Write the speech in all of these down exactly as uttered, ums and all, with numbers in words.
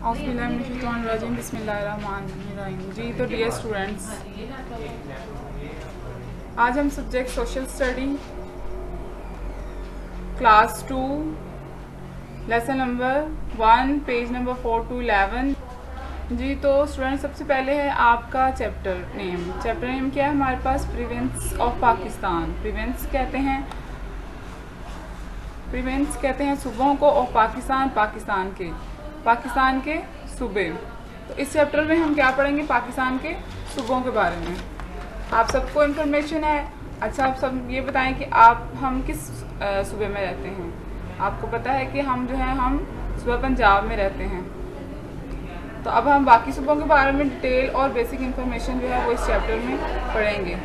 औज़ुबिल्लाहिमिनश्शैतानिर्रजीम बिस्मिल्लाहिर्रहमानिर्रहीम। जी तो dear students, आज हम subject social study class two lesson number one page number four two eleven. जी तो स्टूडेंट, सबसे पहले है आपका चैप्टर नेम। चैप्टर नेम क्या है हमारे पास? प्रिवेंस ऑफ पाकिस्तान। प्रिवेंस कहते हैं प्रिवेंस कहते हैं सूबों को, और पाकिस्तान पाकिस्तान के पाकिस्तान के सूबे। तो इस चैप्टर में हम क्या पढ़ेंगे? पाकिस्तान के सूबों के बारे में। आप सबको इन्फॉर्मेशन है। अच्छा, आप सब ये बताएं कि आप हम किस सूबे में रहते हैं। आपको पता है कि हम जो है हम सूबा पंजाब में रहते हैं। तो अब हम बाकी सूबों के बारे में डिटेल और बेसिक इन्फॉर्मेशन जो है वो इस चैप्टर में पढ़ेंगे।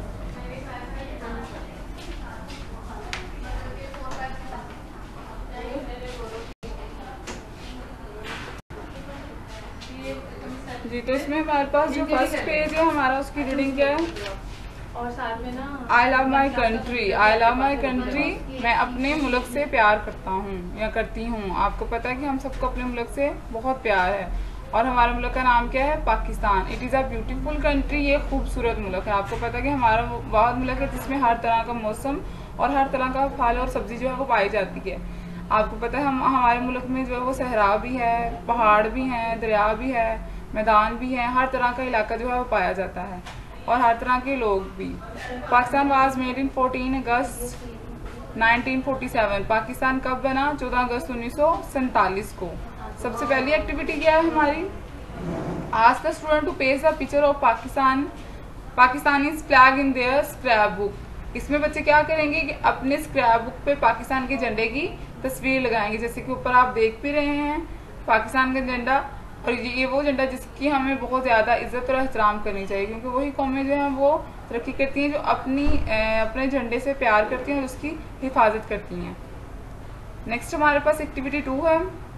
जी तो इसमें हमारे पास जो फर्स्ट पेज है हमारा, उसकी रीडिंग क्या है? और साथ में ना I love my country. I love my country, मैं अपने मुल्क से प्यार करता हूँ या करती हूँ। आपको पता है कि हम सबको अपने मुल्क से बहुत प्यार है, और हमारे मुल्क का नाम क्या है? Pakistan. It is a beautiful country. ये खूबसूरत मुल्क है। आपको पता है कि हमारा बहुत मुल्क है जिसमें हर तरह का मौसम और हर तरह का फल और सब्जी जो है वो पाई जाती है। आपको पता है हम हमारे मुल्क में जो है वो सहरा भी है, पहाड़ भी हैं, दरिया भी है, मैदान भी हैं, हर तरह का इलाका जो है वो पाया जाता है, और हर तरह के लोग भी। Pakistan was made in fourteen August nineteen forty seven. Pakistan कब बना? चौदह अगस्त उन्नीस सौ सैंतालीस को। सबसे पहली एक्टिविटी क्या है हमारी? Ask the student to paste the picture of Pakistan Pakistani flag in their scrap book. इसमें बच्चे क्या करेंगे कि अपने स्क्रैप बुक पे पाकिस्तान के झंडे की तस्वीर लगाएंगे। जैसे कि ऊपर आप देख भी रहे हैं पाकिस्तान का झंडा, और ये वो झंडा जिसकी हमें बहुत ज़्यादा इज्जत और एहतराम करनी चाहिए, क्योंकि वही कौमें जो हैं वो तरक्की करती हैं जो अपनी अपने झंडे से प्यार करती हैं और उसकी हिफाजत करती हैं। नेक्स्ट हमारे पास एक्टिविटी टू है।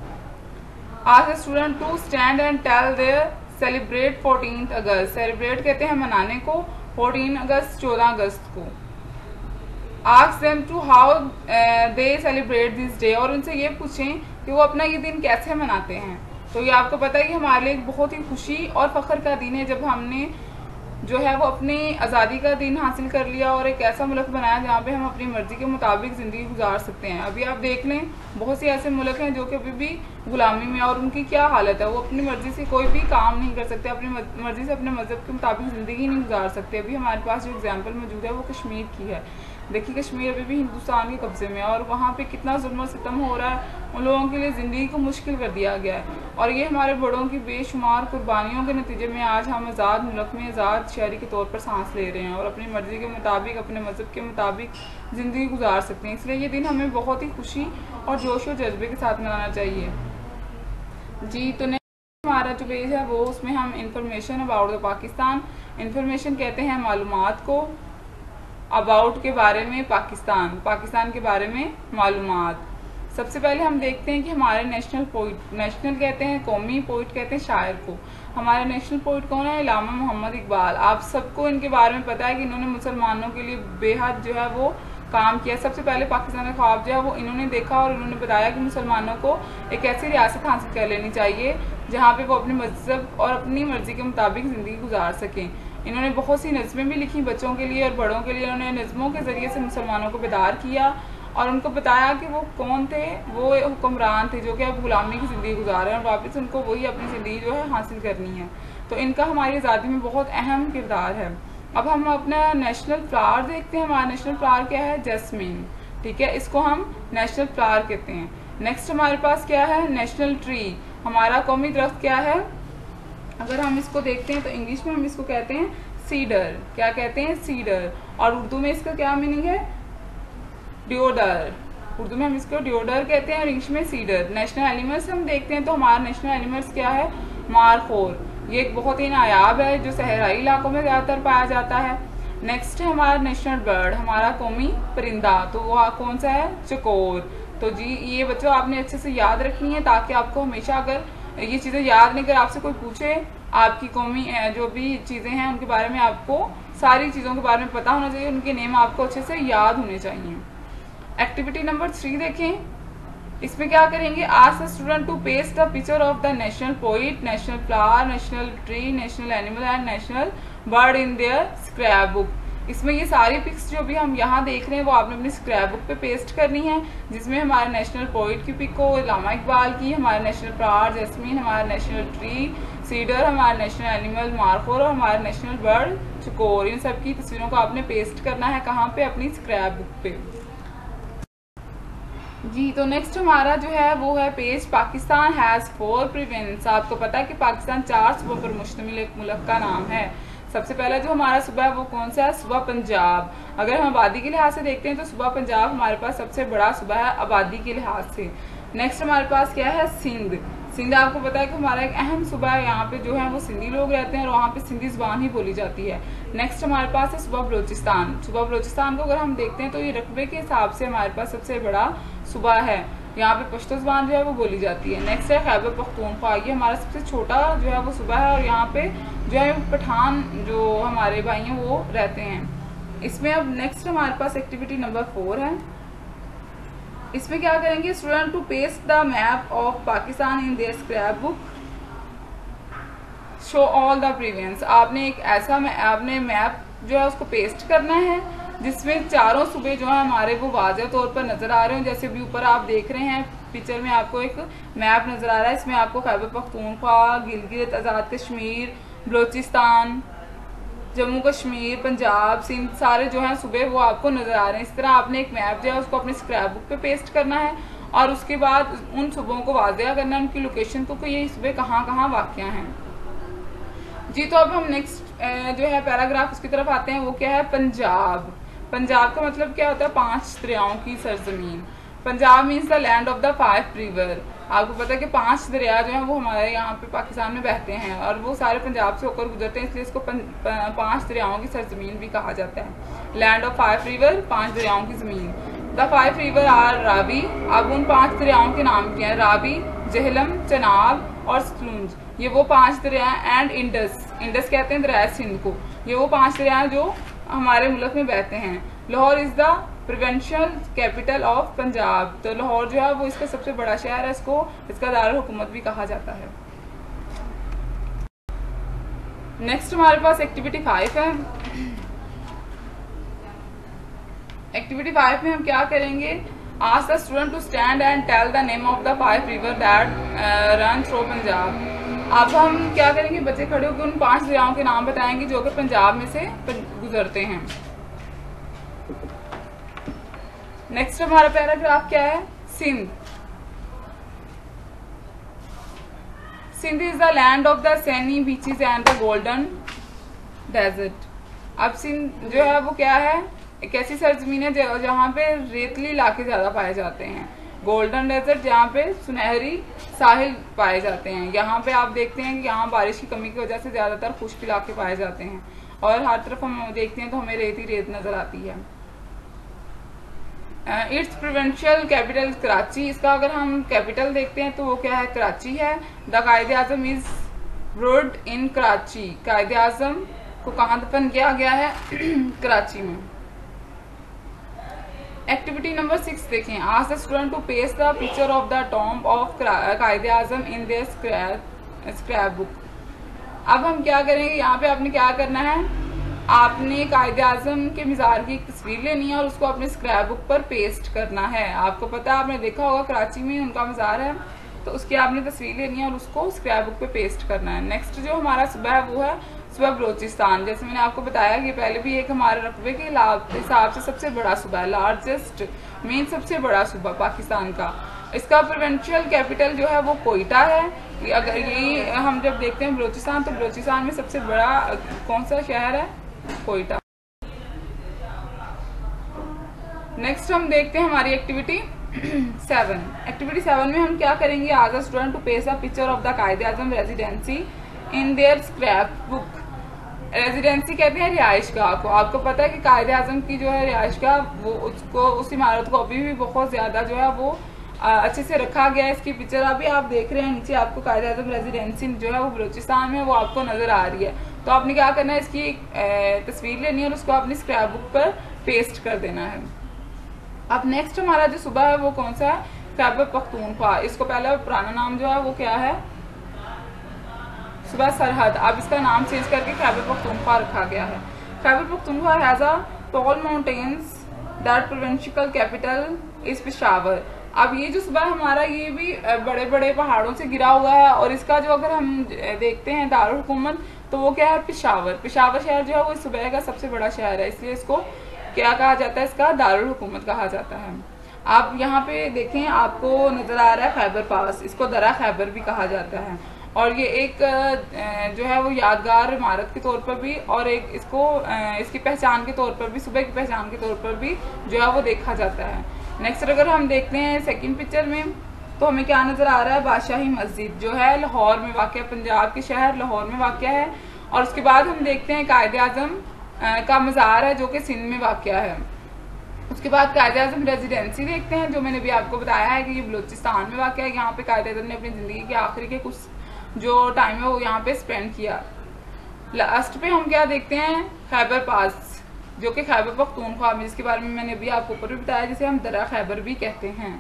Ask the student to stand and tell their celebrate fourteen August. Celebrate कहते हैं मनाने को, फोर्टीन अगस्त चौदह अगस्त को। Ask them to how they celebrate this day, और उनसे ये पूछें कि वो अपना ये दिन कैसे मनाते हैं। तो ये आपको पता है कि हमारे लिए एक बहुत ही खुशी और फख्र का दिन है जब हमने जो है वो अपनी आज़ादी का दिन हासिल कर लिया और एक ऐसा मुल्क बनाया जहाँ पे हम अपनी मर्जी के मुताबिक ज़िंदगी गुजार सकते हैं। अभी आप देख लें, बहुत से ऐसे मुल्क हैं जो कि अभी भी गुलामी में, और उनकी क्या हालत है, वो अपनी मर्जी से कोई भी काम नहीं कर सकते, अपनी मर्जी से अपने मज़हब के मुताबिक ज़िंदगी नहीं गुजार सकते। अभी हमारे पास जो एग्जाम्पल मौजूद है वो कश्मीर की है। देखिए, कश्मीर अभी भी हिंदुस्तान के कब्जे में है, और वहाँ पे कितना जुल्म और सितम हो रहा है। उन लोगों के लिए ज़िंदगी को मुश्किल कर दिया गया है, और ये हमारे बड़ों की बेशुमार कुर्बानियों के नतीजे में आज हम आज़ाद मुल्क में आज़ाद शहरी के तौर पर सांस ले रहे हैं और अपनी मर्ज़ी के मुताबिक, अपने मज़हब के मुताबिक ज़िंदगी गुजार सकते हैं। इसलिए ये दिन हमें बहुत ही खुशी और जोश और जज्बे के साथ मनाना चाहिए। जी तो नेक्स्ट हमारा जो पेज है वो, उसमें हम information about the Pakistan. Information कहते हैं मालूमात को, अबाउट के बारे में, पाकिस्तान पाकिस्तान के बारे में मालूमात। सबसे पहले हम देखते हैं कि हमारे नेशनल पोइट, नेशनल कहते हैं कौमी, पोइट कहते हैं शायर को। हमारे नेशनल पोइट कौन है? अल्लामा मोहम्मद इकबाल। आप सबको इनके बारे में पता है कि इन्होंने मुसलमानों के लिए बेहद जो है वो काम किया। सबसे पहले पाकिस्तान का ख्वाब जो है वो इन्होंने देखा, और इन्होंने बताया कि मुसलमानों को एक ऐसी रियासत हासिल कर लेनी चाहिए जहाँ पे वो अपने मज़हब और अपनी मर्जी के मुताबिक ज़िंदगी गुजार सकें। इन्होंने बहुत सी नज़में भी लिखी बच्चों के लिए और बड़ों के लिए। इन्होंने नज़मों के ज़रिए से मुसलमानों को बेदार किया और उनको बताया कि वो कौन थे, वो हुक्मरान थे जो कि अब गुलामी की ज़िंदगी गुजार रहे हैं, और वापस उनको वही अपनी ज़िंदगी जो है हासिल करनी है। तो इनका हमारी आज़ादी में बहुत अहम किरदार है। अब हम अपना नेशनल फ्लावर देखते हैं। हमारा नेशनल फ्लावर क्या है? जैस्मिन। ठीक है, इसको हम नेशनल फ्लावर कहते हैं। नेक्स्ट हमारे पास क्या है? National tree. हमारा कौमी दरख्त क्या है? अगर हम इसको देखते हैं तो इंग्लिश में हम इसको कहते हैं सीडर। क्या कहते हैं? सीडर। और उर्दू में इसका क्या मीनिंग है? डिओडर। उर्दू में हम इसको डिओडर कहते हैं और इंग्लिश में सीडर। नेशनल एनिमल्स हम देखते हैं तो हमारा नेशनल एनिमल्स क्या है? मारखोर। ये एक बहुत ही नायाब है जो सहराई इलाकों में ज़्यादातर पाया जाता है। नेक्स्ट है हमारा नेशनल बर्ड, हमारा कौमी परिंदा। तो वो कौन सा है? चकोर। तो जी ये बच्चों आपने अच्छे से याद रखनी है, ताकि आपको हमेशा अगर ये चीज़ें याद नहीं कर आपसे कोई पूछे, आपकी कौमी जो भी चीज़ें हैं उनके बारे में आपको सारी चीज़ों के बारे में पता होना चाहिए, उनके नेम आपको अच्छे से याद होने चाहिए। एक्टिविटी नंबर थ्री देखें। इसमें क्या करेंगे, ask the student to paste the picture of the national poet, national flower, national tree, national animal and national bird in their scrap book. इसमें ये सारी पिक्स जो भी हम यहाँ देख रहे हैं वो आपने अपनी स्क्रैप बुक पे पेस्ट करनी है, जिसमें हमारे नेशनल पोइट की पिक हो, अल्लामा इकबाल की, हमारे नेशनल फ्लावर जैस्मीन, हमारा नेशनल ट्री सीडर, हमारा नेशनल एनिमल मार्कोर और हमारा नेशनल बर्ड चकोर। इन सब की तस्वीरों को आपने पेस्ट करना है कहाँ पे, अपनी स्क्रैप बुक पे जी। तो नेक्स्ट हमारा जो है वो है page Pakistan has four province. आपको पता है कि पाकिस्तान चार सूबों पर मुश्तमिल एक मुल्क का नाम है। सबसे पहला जो हमारा सूबा है वो कौन सा है, सूबा पंजाब। अगर हम आबादी के लिहाज से देखते हैं तो सूबा पंजाब हमारे पास सबसे बड़ा सूबा है आबादी के लिहाज से। नेक्स्ट हमारे पास क्या है, सिंध। सिंध आपको पता है कि हमारा एक अहम सूबा है, यहाँ पे जो है वो सिंधी लोग रहते हैं और वहाँ पे सिंधी ज़बान ही बोली जाती है। नेक्स्ट हमारे पास है सूबा बलोचिस्तान। सूबा बलोचिस्तान को अगर हम देखते हैं तो ये रकबे के हिसाब से हमारे पास सबसे बड़ा सूबा है, यहाँ पे पश्तो ज़बान जो है वो बोली जाती है। नेक्स्ट है खैबर पख्तूनख्वा, ये हमारा सबसे छोटा जो है वो सूबा है और यहाँ पे जो है पठान जो हमारे भाई हैं वो रहते हैं। इसमें अब नेक्स्ट हमारे पास एक्टिविटी नंबर फोर है। इसमें क्या करेंगे, student to paste the map of Pakistan in their scrap book, show all the province. आपने एक ऐसा आपने मैप जो है उसको पेस्ट करना है जिसमें चारों सूबे जो है हमारे वो वाज़ेह तौर पर नजर आ रहे हो। जैसे भी ऊपर आप देख रहे हैं पिक्चर में आपको एक मैप नजर आ रहा है, इसमें आपको खैबर पख्तूनख्वा, गिलगित आज़ाद कश्मीर, बलोचिस्तान, जम्मू कश्मीर, पंजाब, सिंध सारे जो हैं सूबे वो आपको नजर आ रहे हैं। इस तरह आपने एक मैप जो है उसको अपनी स्क्रैप बुक पे पेस्ट करना है और उसके बाद उन सूबों को वाज़ेह करना है, उनकी लोकेशन को, कि ये सूबे कहाँ कहाँ वाक़या हैं जी। तो अब हम नेक्स्ट जो है पैराग्राफ उसकी तरफ आते हैं, वो क्या है, पंजाब। पंजाब का मतलब क्या होता है, पांच दरियाओं की सरजमीन। Punjab means the land of the five river. आपको पता है कि पांच दरिया जो हैं वो हमारे यहाँ पे पाकिस्तान में बहते हैं और वो सारे पंजाब से होकर गुजरते हैं, इसलिए इसको पांच दरियाओं की सरजमीन भी कहा जाता है। लैंड ऑफ फाइव रिवर, पांच दरियाओं की जमीन। The five river are Ravi. अब उन पांच दरियाओं के नाम क्या है, रावी, जहलम, चनाब और सतलुज। ये वो पांच दरिया एंड इंडस, इंडस कहते हैं दरिया सिंध को। ये वो पांच दरिया जो हमारे मुल्क में बहते हैं। Lahore is the provincial capital of Punjab. तो लाहौर जो है वो इसका सबसे बड़ा शहर है, इसको इसका दारुल हुकूमत भी कहा जाता है। नेक्स्ट हमारे पास एक्टिविटी फाइव है। एक्टिविटी फाइव में हम क्या करेंगे, ask the student to stand and tell the name of the five river that run through Punjab. अब हम क्या करेंगे, बच्चे खड़े होकर उन पांच दरियाओं के नाम बताएंगे जो कि पंजाब में से गुजरते हैं। नेक्स्ट हमारा पैराग्राफ क्या है, Sindh. Sindh is the land of the sandy beaches and the golden desert. अब सिंध जो है वो क्या है, एक ऐसी सरजमीन है जहाँ पे रेतली इलाके ज्यादा पाए जाते हैं। गोल्डन डेजर्ट जहाँ पे सुनहरी साहिल पाए जाते हैं। यहाँ पे आप देखते हैं कि यहाँ बारिश की कमी की वजह से ज्यादातर खुश्क इलाके पाए जाते हैं और हर तरफ हम देखते हैं तो हमें रेत ही रेत नजर आती है। Its provincial capital Karachi. इसका अगर हम कैपिटल देखते हैं तो वो क्या है, कराची है। The Quaid Azam is buried in Karachi. Quaid Azam को कहाँ दफन किया गया है, कराची में। एक्टिविटी नंबर सिक्स देखें, ask the student to paste the picture of the tomb of Quaid Azam in their scrap book. अब हम क्या करेंगे, यहाँ पे आपने क्या करना है, आपने कायदे आजम के मज़ार की एक तस्वीर लेनी है और उसको अपने स्क्रैप बुक पर पेस्ट करना है। आपको पता है, आपने देखा होगा कराची में उनका मज़ार है, तो उसकी आपने तस्वीर लेनी है और उसको स्क्रैप बुक पे पेस्ट करना है। नेक्स्ट जो हमारा सूबा है वो है सूबा बलोचिस्तान। जैसे मैंने आपको बताया कि पहले भी एक हमारे रकबे के हिसाब से सबसे बड़ा सूबा है, लार्जेस्ट मीन सबसे बड़ा सूबा पाकिस्तान का। इसका प्रोविंशियल कैपिटल जो है वो कोयटा है। अगर यही हम जब देखते हैं बलोचिस्तान, तो बलोचिस्तान में सबसे बड़ा कौन सा शहर है, कोयटा। नेक्स्ट हम देखते हैं हमारी एक्टिविटी सेवन। एक्टिविटी सेवन में हम क्या करेंगे, ask student to paste the picture of the Quaid Azam residency in their scrap book. Residency कहते हैं रिहाइश गाह को। आपको पता है कि कायदे आजम की जो है रिहाइश गाह, वो उसको उस इमारत को अभी भी बहुत ज्यादा जो है वो अच्छे से रखा गया है। इसकी पिक्चर अभी आप देख रहे हैं नीचे, आपको कायदे आजम रेजिडेंसी जो है वो बलोचिस्तान में वो आपको नजर आ रही है। तो आपने क्या करना है, इसकी तस्वीर लेनी है और उसको अपनी स्क्रैप बुक पर पेस्ट कर देना है। अब नेक्स्ट हमारा जो सूबा है वो कौन सा है, खैबर पख्तूनख्वा। इसको पहले पुराना नाम जो है वो क्या है, सूबा सरहद। अब इसका नाम चेंज करके खैबर पख्तूनख्वा रखा गया है। Khyber Pakhtunkhwa has a tall mountains that provincial capital is Peshawar. अब ये जो सूबा हमारा ये भी बड़े बड़े पहाड़ों से गिरा हुआ है और इसका जो अगर हम देखते हैं दारुल हुकूमत तो वो क्या है, पेशावर। पेशावर शहर जो है वो इस सूबे का सबसे बड़ा शहर है, इसलिए इसको क्या कहा जाता है, इसका दारुल हुकूमत कहा जाता है। आप यहाँ पे देखें, आपको नजर आ रहा है खैबर पास, इसको दरा खैबर भी कहा जाता है। और ये एक जो है वो यादगार इमारत के तौर पर भी और एक इसको इसकी पहचान के तौर पर भी, सूबे की पहचान के तौर पर भी जो है वो देखा जाता है। नेक्स्ट अगर हम देखते हैं सेकंड पिक्चर में तो हमें क्या नजर आ रहा है, बादशाही मस्जिद जो है लाहौर में वाक़, पंजाब के शहर लाहौर में वाक़ है। और उसके बाद हम देखते हैं कायदे आज़म का मज़ार है जो कि सिंध में वाक़ है। उसके बाद कायदे आज़म रेजिडेंसी देखते हैं जो मैंने भी आपको बताया है कि ये बलूचिस्तान में वाक़ है। यहाँ पे कायदे आज़म ने अपनी ज़िंदगी के आखिरी के कुछ जो टाइम है वो यहाँ पे स्पेंड किया। लास्ट पे हम क्या देखते हैं, खैबर पास जो कि खैबर पख्तूनख्वा में, जिसके बारे में मैंने अभी आपको ऊपर भी बताया, जिसे हम दरा खैबर भी कहते हैं।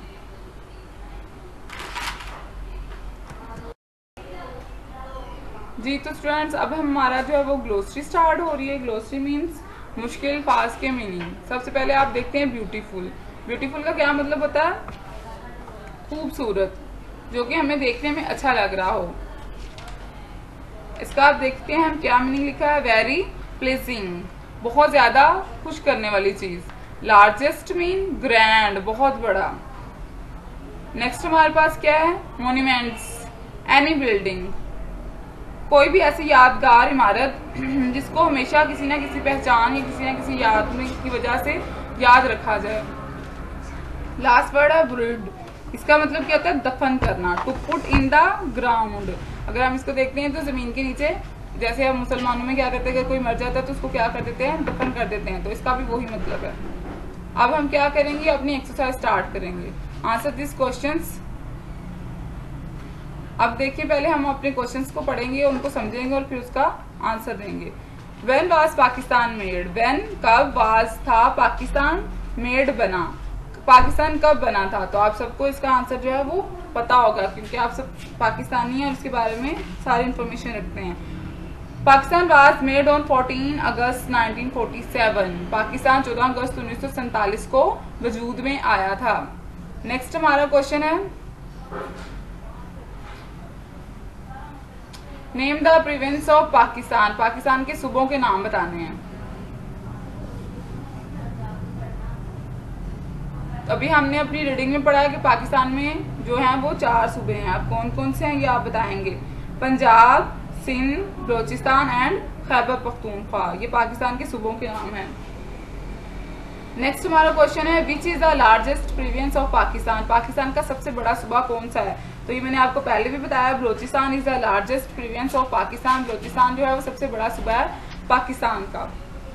जी तो स्टूडेंट्स अब हमारा जो है वो ग्लोसरी स्टार्ट हो रही है। ग्लोसरी मीन्स मुश्किल फास के मीनिंग। सबसे पहले आप देखते हैं ब्यूटीफुल। ब्यूटीफुल का क्या मतलब होता है, खूबसूरत, जो कि हमें देखने में अच्छा लग रहा हो। इसका आप देखते हैं हम क्या मीनिंग लिखा है, वेरी प्लेजिंग, बहुत ज्यादा खुश करने वाली चीज। लार्जेस्ट मीन ग्रैंड, बहुत बड़ा। नेक्स्ट हमारे पास क्या है, मोन्यूमेंट्स, एनी बिल्डिंग, कोई भी ऐसी यादगार इमारत जिसको हमेशा किसी ना किसी पहचान या किसी ना किसी याद में की वजह से याद रखा जाए। लास्ट वर्ड है ब्रिड, इसका मतलब क्या होता है, दफन करना, to put in the ground. अगर हम इसको देखते हैं तो जमीन के नीचे, जैसे हम मुसलमानों में क्या करते हैं, अगर कोई मर जाता है तो उसको क्या कर देते हैं, दफन कर देते हैं, तो इसका भी वही मतलब है। अब हम क्या करेंगे, अपनी एक्सरसाइज स्टार्ट करेंगे। Answer this questions. अब देखिए पहले हम अपने क्वेश्चंस को पढ़ेंगे, उनको समझेंगे और फिर उसका आंसर देंगे। When was Pakistan made, when कब, वाज था, पाकिस्तान मेड बना, पाकिस्तान कब बना था। तो आप सबको इसका आंसर जो है वो पता होगा क्योंकि आप सब पाकिस्तानी हैं और इसके बारे में सारी इंफॉर्मेशन रखते हैं। Pakistan was made on fourteen August nineteen forty seven, Pakistan चौदह अगस्त उन्नीस सौ सैंतालीस को वजूद में आया था। नेक्स्ट हमारा क्वेश्चन है, name the province of Pakistan, Pakistan के सूबों के नाम बताने हैं। अभी हमने अपनी रीडिंग में पढ़ा है कि पाकिस्तान में जो है वो चार सूबे हैं। अब कौन कौन से हैं ये आप बताएंगे, पंजाब, सिंध, बलोचिस्तान एंड खैबर पख्तूनख्वा, ये पाकिस्तान के सूबों के नाम हैं। नेक्स्ट हमारा क्वेश्चन है, which is the largest province of Pakistan, Pakistan का सबसे बड़ा सूबा कौन सा है। तो ये मैंने आपको पहले भी बताया, Balochistan is the largest province of Pakistan, Balochistan जो है वो सबसे बड़ा सूबा है पाकिस्तान का।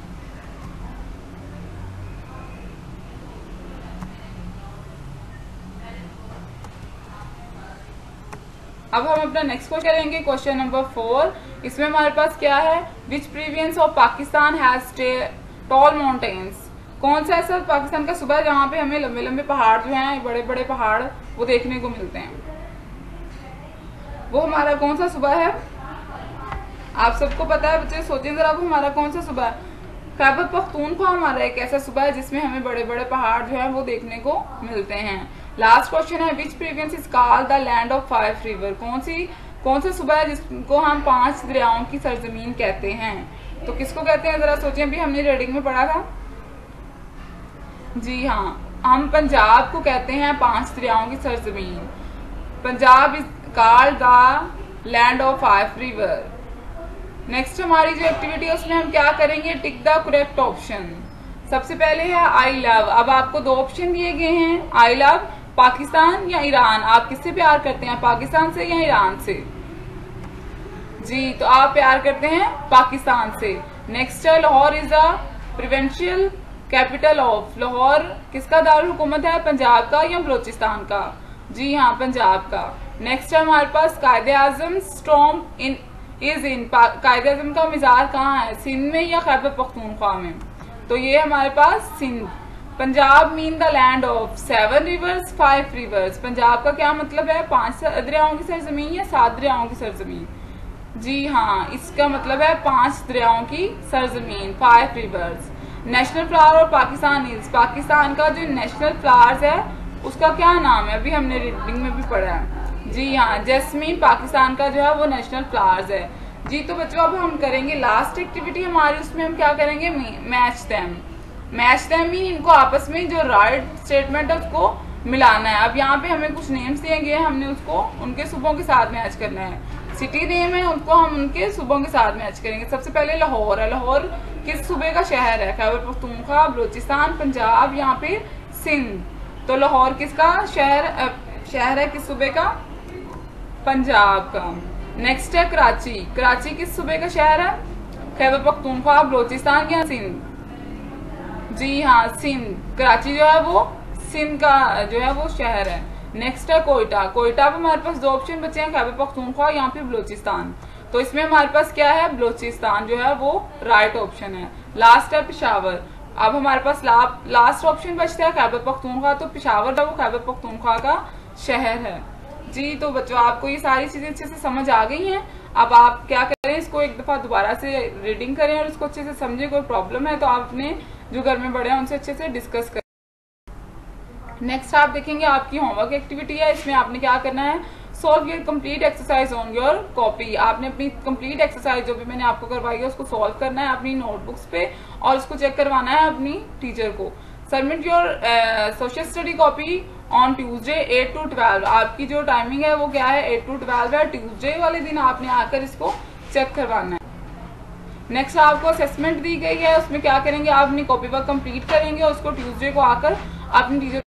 अब हम अपना नेक्स्ट क्वेश्चन करेंगे, क्वेश्चन नंबर फोर। इसमें हमारे पास क्या है, which province of Pakistan has tall mountains, कौन सा ऐसा पाकिस्तान का सूबा है जहाँ पे हमें लंबे लंबे पहाड़ जो हैं, बड़े बड़े पहाड़ वो देखने को मिलते हैं। वो हमारा कौन सा सूबा है, आप सबको पता है बच्चे, सोचें जरा वो हमारा कौन सा सूबा है। खैबर पख्तूनख्वा हमारा एक ऐसा सूबा है जिसमें हमें बड़े बड़े पहाड़ जो है वो देखने को मिलते हैं। लास्ट क्वेश्चन है, which province is called the land of five river, कौन सी कौन सा सूबा है जिसको हम पांच दरियाओं की सरजमीन कहते हैं। तो किसको कहते हैं जरा सोचें, अभी हमने रीडिंग में पढ़ा था। जी हाँ, हम पंजाब को कहते हैं पांच दरियाओं की सरजमीन। Punjab is called the land of five river. Next हमारी जो एक्टिविटी है उसमें हम क्या करेंगे, टिक द करेक्ट ऑप्शन। सबसे पहले है आई लव। अब आपको दो ऑप्शन दिए गए हैं, आई लव पाकिस्तान या ईरान, आप किससे प्यार करते हैं, पाकिस्तान से या ईरान से। जी तो आप प्यार करते हैं पाकिस्तान से। नेक्स्ट है, Lahore is a provincial capital of, Lahore किसका दारुल हुकूमत है, पंजाब का या बलोचिस्तान का। जी हाँ, पंजाब का। नेक्स्ट है हमारे पास, कायदे आजम स्टॉर्म इन इज इन, कायदे आजम का मज़ार कहाँ है, सिंध में या खैबर पख्तूनख्वा में। तो ये हमारे पास Sindh. Punjab mean the land of seven rivers five rivers. Punjab का क्या मतलब है? पांच दरियाओं की सरजमीन या सात दरियाओं की सरजमीन? जी हाँ, इसका मतलब है पांच दरियाओं की सरजमीन, फाइव रिवर्स। नेशनल फ्लावर और पाकिस्तान इज, पाकिस्तान का जो नेशनल फ्लावर्स है उसका क्या नाम है? अभी हमने रीडिंग में भी पढ़ा है। जी हाँ, जैस्मीन पाकिस्तान का जो है वो नेशनल फ्लावर्स है। जी तो बच्चों अब हम करेंगे लास्ट एक्टिविटी हमारी, उसमें हम क्या करेंगे? Match them. Match them mean इनको आपस में जो राइट स्टेटमेंट है उसको मिलाना है। अब यहाँ पे हमें कुछ नेम्स दिए गए, हमने उसको उनके सूबों के साथ मैच करना है। सिटी नेम है, उनको हम उनके सूबों के साथ मैच करेंगे। सबसे पहले लाहौर है। लाहौर किस सूबे का शहर है? खैबर पख्तूनख्वा, बलूचिस्तान, पंजाब या फिर सिंध? तो लाहौर किसका शहर शहर है? किस सूबे का? पंजाब का। नेक्स्ट है कराची। कराची किस सूबे का शहर है? खैबर पख्तूनख्वा, बलूचिस्तान या सिंध? जी हाँ, सिंध। कराची जो है वो सिंध का जो है वो शहर है। नेक्स्ट है कोयटा। कोयटा पे हमारे पास दो ऑप्शन बचे हैं, खैबर पख्तूनख्वा या फिर बलूचिस्तान। तो इसमें हमारे पास क्या है? बलूचिस्तान जो है वो राइट ऑप्शन है। लास्ट है पेशावर। अब हमारे पास ला, लास्ट ऑप्शन बचता है खैबर पख्तूनख्वा, तो पेशावर है वो खैबर पख्तूनख्वा का शहर है। जी तो बच्चों आपको ये सारी चीजें अच्छे से समझ आ गई हैं। अब आप क्या करें, इसको एक दफा दोबारा से रीडिंग करें और इसको अच्छे से समझें। कोई प्रॉब्लम है तो आप अपने जो घर में बड़े हैं उनसे अच्छे से डिस्कस करें। नेक्स्ट आप देखेंगे आपकी होमवर्क एक्टिविटी है। इसमें आपने क्या करना है? Solve your complete exercise on your copy. आपने अपनी कंप्लीट एक्सरसाइज जो भी मैंने आपको करवाई है उसको सॉल्व करना है अपनी नोटबुक्स पे और उसको चेक करवाना है अपनी टीचर को। Submit your social study copy on Tuesday eight to twelve. आपकी जो टाइमिंग है वो क्या है? एट टू ट्वेल्व है। ट्यूसडे वाले दिन आपने आकर इसको चेक करवाना है। नेक्स्ट आपको असेसमेंट दी गई है, उसमें क्या करेंगे? आप अपनी कॉपी वर्क कंप्लीट करेंगे और उसको ट्यूसडे को आकर अपनी टीचर